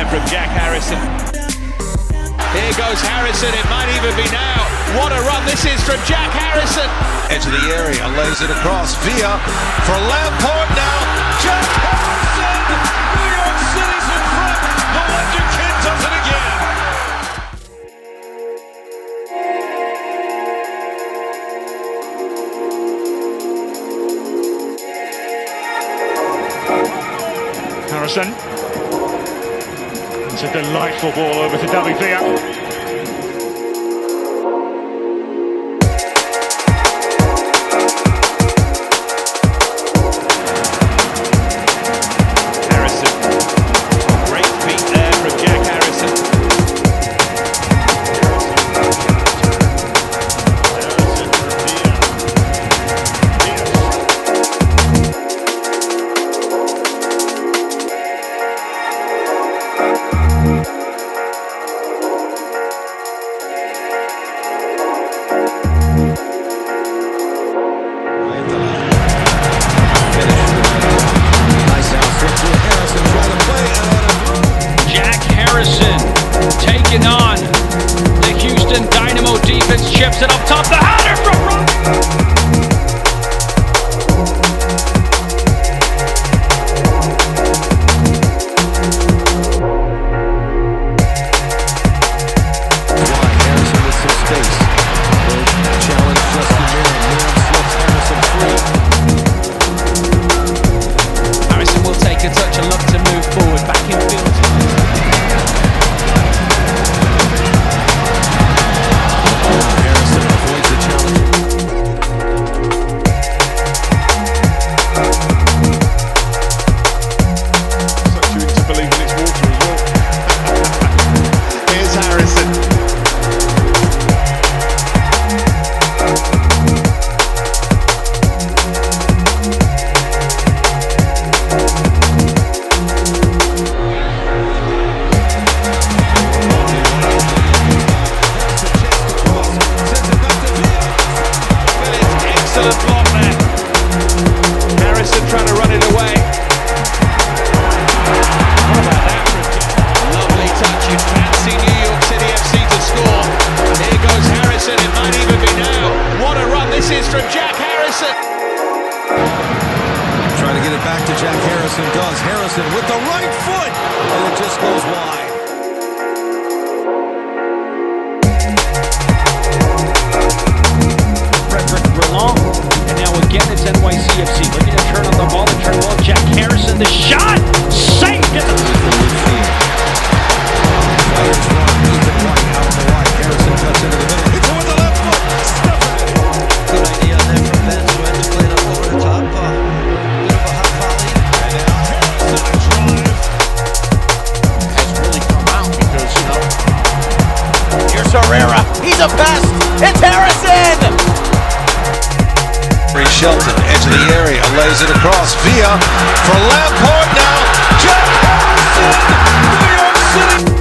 from Jack Harrison. Here goes Harrison, it might even be now. What a run this is from Jack Harrison. Edge of the area, lays it across. Villa for Lampard now. Jack Harrison! New York City's in front. The Legend Kid does it again. Harrison. It's a delightful ball over to David Villa. Taking on the Houston Dynamo defense, chips it up top, the header from Harrison with some space. Challenge Justin Moore. Slips Harrison free. Harrison will take a touch and look to move forward back in field. Excellent block there. Harrison trying to run it away. How about that? Lovely touch. You'd fancy New York City FC to score. Here goes Harrison. It might even be now. What a run this is from Jack Harrison. Trying to get it back to Jack Harrison. Does Harrison with the right foot. And it just goes wide. Again, it's NYCFC looking to turn on the ball and turn well. Jack Harrison, the shot, saved it. Harrison cuts into the middle. It's over the left foot. Stuffing it. Good idea there from Ben Sweat to play it up over the top. Bit of a hot volley. And now Harrison drive. Has really come out because, you know. Here's Herrera. He's a pest. It's Harrison. Shelton, edge of the area, lays it across. Villa for Lampard now. Jack Harrison, New York City.